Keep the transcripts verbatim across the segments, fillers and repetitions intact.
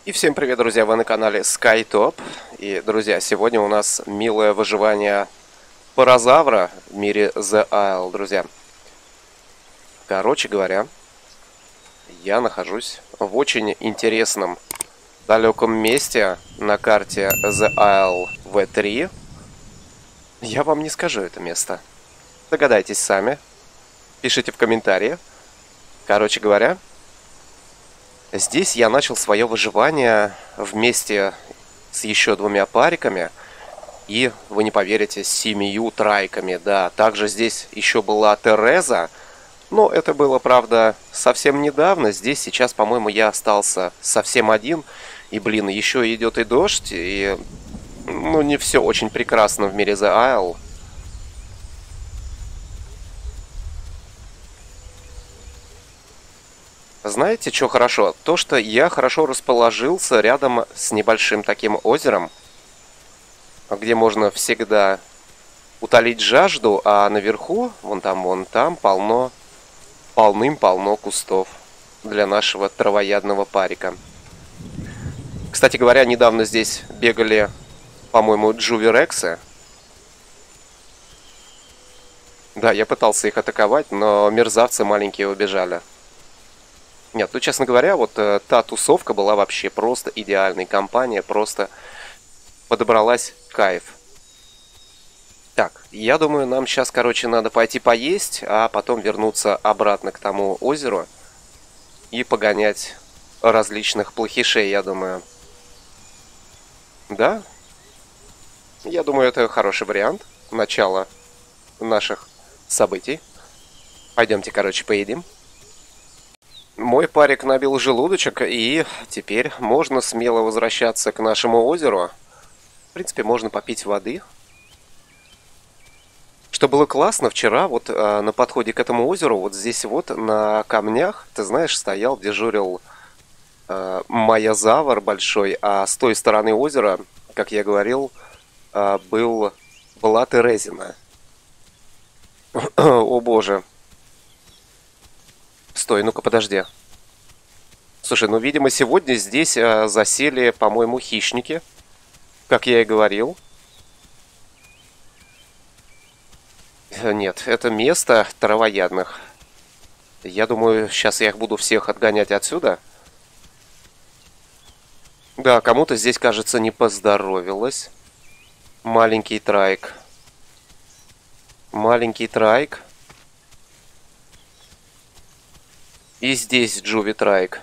И всем привет, друзья! Вы на канале SkyTop. И, друзья, сегодня у нас милое выживание паразавра в мире The Isle, друзья. Короче говоря, я нахожусь в очень интересном далеком месте на карте The Isle ви три. Я вам не скажу это место. Догадайтесь сами. Пишите в комментариях. Короче говоря, здесь я начал свое выживание вместе с еще двумя париками. И, вы не поверите, с семью трайками. Да, также здесь еще была Тереза. Но это было, правда, совсем недавно. Здесь сейчас, по-моему, я остался совсем один. И, блин, еще идет и дождь. И, ну, не все очень прекрасно в мире The Isle. Знаете, что хорошо? То, что я хорошо расположился рядом с небольшим таким озером, где можно всегда утолить жажду, а наверху, вон там, вон там, полно, полным-полно кустов для нашего травоядного парика. Кстати говоря, недавно здесь бегали, по-моему, джуверексы. Да, я пытался их атаковать, но мерзавцы маленькие убежали. Нет, ну, честно говоря, вот э, та тусовка была вообще просто идеальной. Компания просто подобралась кайф. Так, я думаю, нам сейчас, короче, надо пойти поесть, а потом вернуться обратно к тому озеру и погонять различных плохишей, я думаю. Да? Я думаю, это хороший вариант начала наших событий. Пойдемте, короче, поедим. Мой парик набил желудочек, и теперь можно смело возвращаться к нашему озеру. В принципе, можно попить воды. Что было классно, вчера вот э, на подходе к этому озеру, вот здесь вот на камнях, ты знаешь, стоял, дежурил э, майозавр большой, а с той стороны озера, как я говорил, э, был, была Терезина. О боже. Стой, ну-ка, подожди. Слушай, ну, видимо, сегодня здесь э, засели, по-моему, хищники. Как я и говорил. Нет, это место травоядных. Я думаю, сейчас я их буду всех отгонять отсюда. Да, кому-то здесь, кажется, не поздоровилось. Маленький трайк. Маленький трайк. И здесь Джуви Трайк.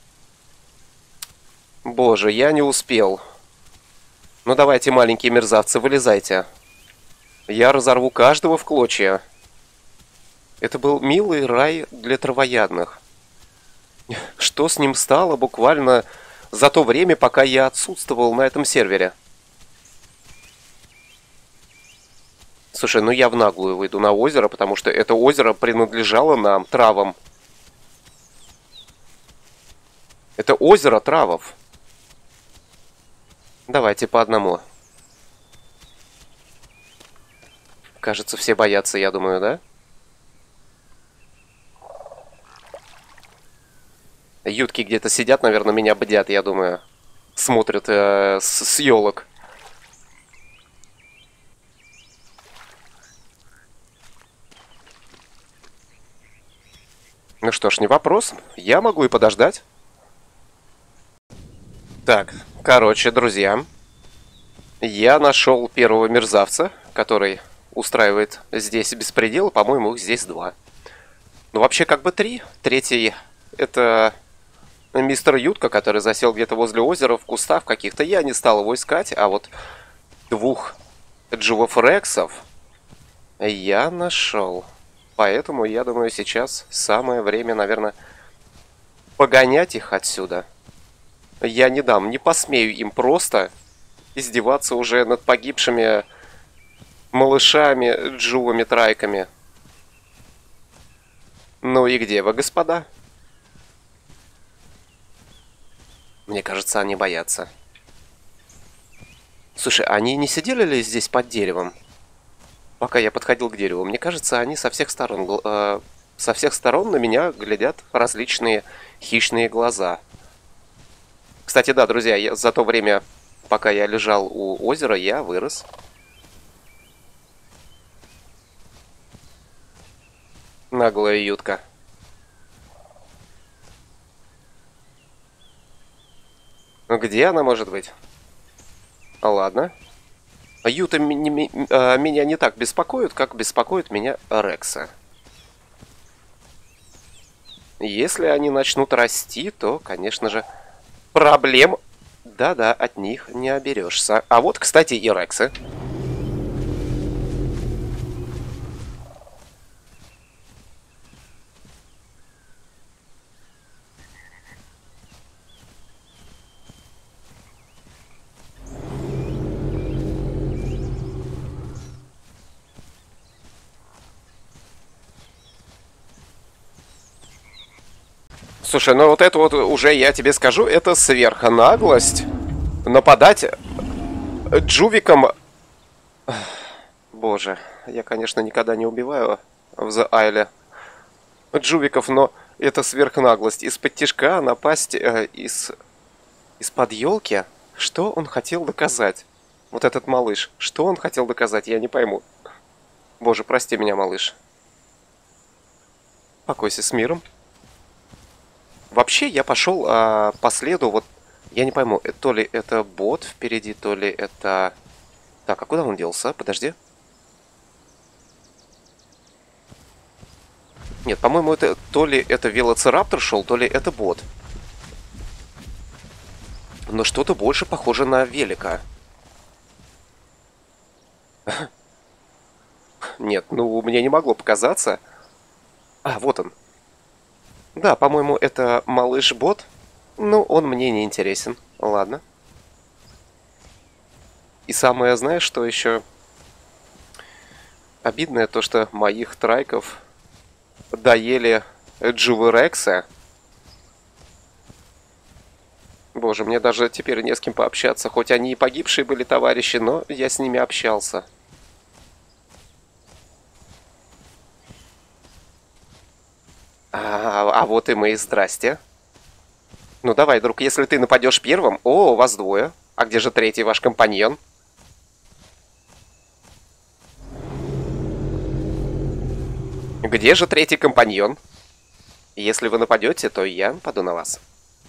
Боже, я не успел. Ну давайте, маленькие мерзавцы, вылезайте. Я разорву каждого в клочья. Это был милый рай для травоядных. Что с ним стало буквально за то время, пока я отсутствовал на этом сервере? Слушай, ну я в наглую выйду на озеро, потому что это озеро принадлежало нам, травам. Это озеро травов. Давайте по одному. Кажется, все боятся, я думаю, да? Ютки где-то сидят, наверное, меня бдят, я думаю. Смотрят э, с, с елок. Ну что ж, не вопрос. Я могу и подождать. Так, короче, друзья, я нашел первого мерзавца, который устраивает здесь беспредел. По-моему, их здесь два. Ну, вообще, как бы три. Третий — это мистер Ютка, который засел где-то возле озера, в кустах каких-то. Я не стал его искать, а вот двух джувофрексов я нашел. Поэтому, я думаю, сейчас самое время, наверное, погонять их отсюда. Я не дам, не посмею им просто издеваться уже над погибшими малышами, джувами, трайками. Ну и где вы, господа? Мне кажется, они боятся. Слушай, они не сидели ли здесь под деревом? Пока я подходил к дереву. Мне кажется, они со всех сторон, э, со всех сторон на меня глядят различные хищные глаза. Кстати, да, друзья, я, за то время, пока я лежал у озера, я вырос. Наглая ютка. Где она может быть? Ладно. Юта ми ми а, меня не так беспокоит, как беспокоит меня Рекса. Если они начнут расти, то, конечно же, проблем, да-да, от них не оберешься. А вот, кстати, и Рексы. Слушай, ну вот это вот уже, я тебе скажу, это сверхнаглость. Нападать джувиком... Боже, я, конечно, никогда не убиваю в The Isle джувиков, но это сверхнаглость. Из-под тишка напасть э, из... из-под елки? Что он хотел доказать? Вот этот малыш. Что он хотел доказать, я не пойму. Боже, прости меня, малыш. Покойся с миром. Вообще, я пошел а, по следу, вот, я не пойму, то ли это бот впереди, то ли это... Так, а куда он делся? Подожди. Нет, по-моему, это то ли это велоцираптор шел, то ли это бот. Но что-то больше похоже на велика. Нет, ну, мне не могло показаться. А, вот он. Да, по-моему, это малыш-бот. Ну, он мне не интересен. Ладно. И самое, знаешь, что еще обидное, то, что моих трайков доели Джувы Рекса. Боже, мне даже теперь не с кем пообщаться. Хоть они и погибшие были товарищи, но я с ними общался. А, а вот и мы, здрасте. Ну давай, друг, если ты нападешь первым... О, вас двое. А где же третий ваш компаньон? Где же третий компаньон? Если вы нападете, то я нападу на вас.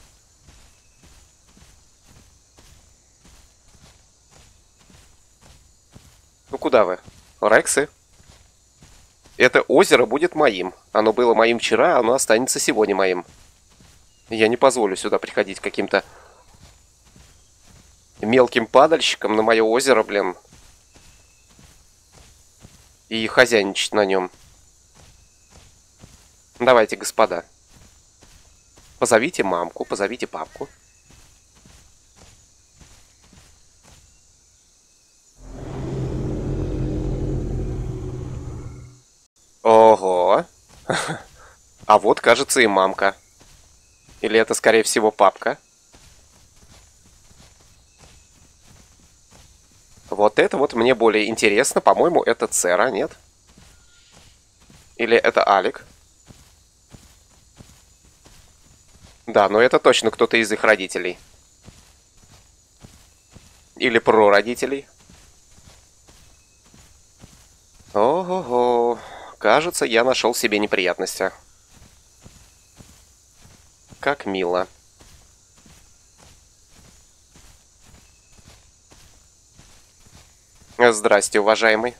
Ну куда вы? Рексы? Это озеро будет моим. Оно было моим вчера, оно останется сегодня моим. Я не позволю сюда приходить каким-то мелким падальщикам на мое озеро, блин. И хозяйничать на нем. Давайте, господа. Позовите мамку, позовите папку. Ого. А вот, кажется, и мамка. Или это, скорее всего, папка. Вот это вот мне более интересно. По-моему, это Цера, нет? Или это Алик? Да, но это точно кто-то из их родителей. Или прародителей. Ого-го. Кажется, я нашел себе неприятности. Как мило. Здрасте, уважаемый.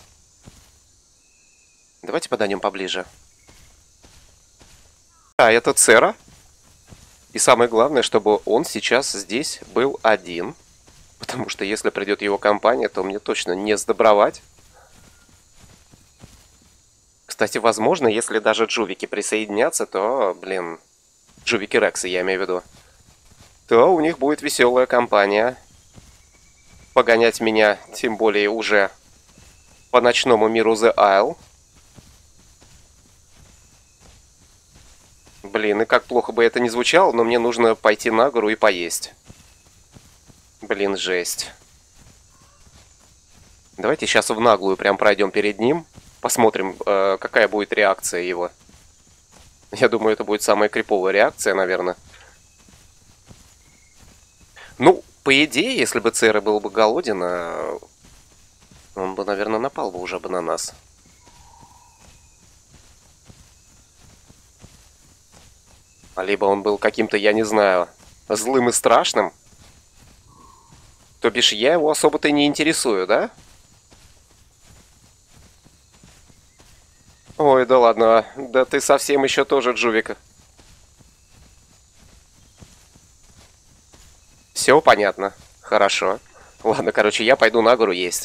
Давайте подойдем поближе. А, это Цера. И самое главное, чтобы он сейчас здесь был один. Потому что если придет его компания, то мне точно не сдобровать. Кстати, возможно, если даже джувики присоединятся, то, блин, джувики Рексы, я имею в виду, то у них будет веселая компания. Погонять меня, тем более уже по ночному миру The Isle. Блин, и как плохо бы это ни звучало, но мне нужно пойти на гору и поесть. Блин, жесть. Давайте сейчас в наглую прям пройдем перед ним. Посмотрим, э, какая будет реакция его. Я думаю, это будет самая криповая реакция, наверное. Ну, по идее, если бы Церы был бы голоден, он бы, наверное, напал бы уже бы на нас. А либо он был каким-то, я не знаю, злым и страшным. То бишь, я его особо-то не интересую, да? Ой, да ладно, да ты совсем еще тоже Джувик. Все понятно. Хорошо. Ладно, короче, я пойду на гору есть.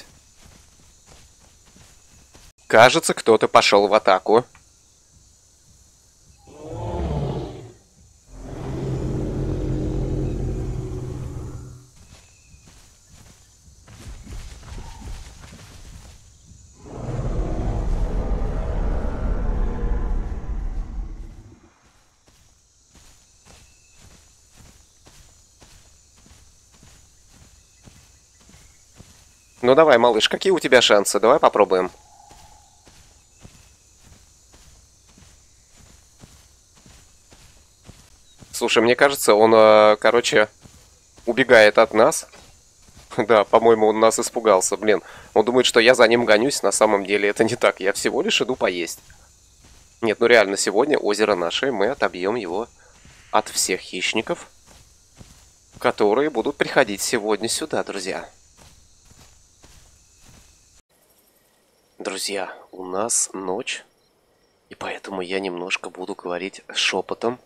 Кажется, кто-то пошел в атаку. Ну давай, малыш, какие у тебя шансы? Давай попробуем. Слушай, мне кажется, он, э, короче, убегает от нас. Да, по-моему, он нас испугался. Блин, он думает, что я за ним гонюсь. На самом деле это не так. Я всего лишь иду поесть. Нет, ну реально, сегодня озеро наше. Мы отобьем его от всех хищников, которые будут приходить сегодня сюда, друзья. Друзья, у нас ночь. И поэтому я немножко буду говорить шепотом.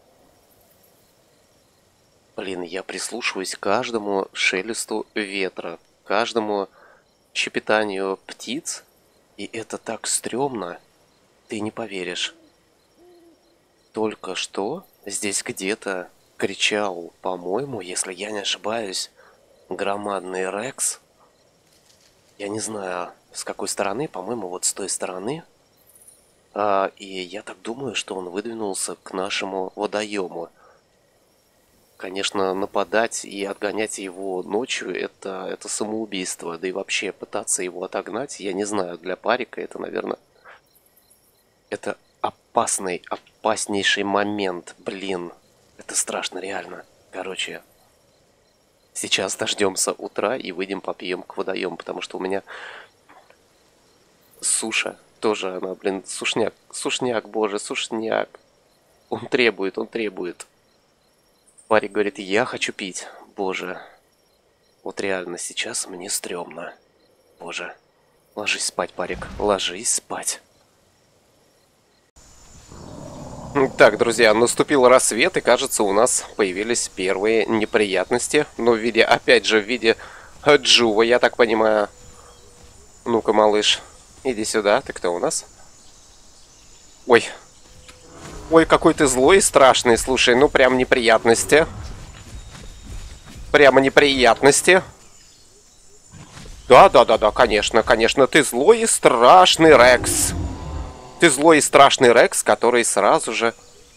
Блин, я прислушиваюсь к каждому шелесту ветра, каждому щебетанию птиц. И это так стрёмно, ты не поверишь. Только что здесь где-то кричал, по-моему, если я не ошибаюсь, громадный Рекс. Я не знаю, с какой стороны, по-моему, вот с той стороны. А, и я так думаю, что он выдвинулся к нашему водоему. Конечно, нападать и отгонять его ночью это, это самоубийство. Да и вообще пытаться его отогнать, я не знаю, для парика это, наверное, это опасный, опаснейший момент. Блин, это страшно реально. Короче, сейчас дождемся утра и выйдем попьем к водоему, потому что у меня суша тоже, она, блин, сушняк, сушняк, боже, сушняк. Он требует, он требует. Парик говорит, я хочу пить. Боже. Вот реально, сейчас мне стрёмно. Боже. Ложись спать, парик. Ложись спать. Так, друзья, наступил рассвет, и кажется, у нас появились первые неприятности. Но в виде, опять же, в виде Джува, я так понимаю. Ну-ка, малыш, иди сюда. Ты кто у нас? Ой. Ой, какой ты злой и страшный, слушай, ну прям неприятности. Прямо неприятности. Да-да-да-да, конечно, конечно, ты злой и страшный Рекс. Ты злой и страшный Рекс, который сразу же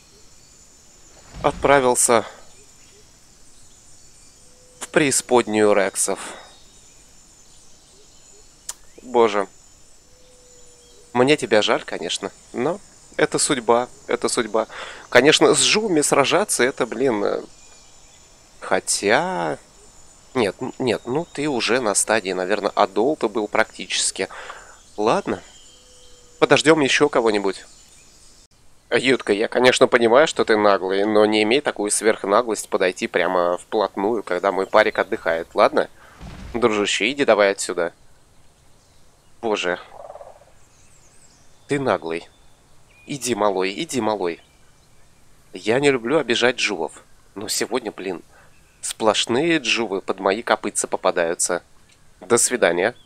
отправился в преисподнюю Рексов. Боже. Мне тебя жаль, конечно, но... Это судьба, это судьба. Конечно, с Джувами сражаться, это, блин... Хотя... Нет, нет, ну ты уже на стадии, наверное, адолта был практически. Ладно. Подождем еще кого-нибудь. Ютка, я, конечно, понимаю, что ты наглый, но не имей такую сверхнаглость подойти прямо вплотную, когда мой парик отдыхает, ладно? Дружище, иди давай отсюда. Боже. Ты наглый. Иди, малой, иди, малой. Я не люблю обижать джувов. Но сегодня, блин, сплошные джувы под мои копытца попадаются. До свидания.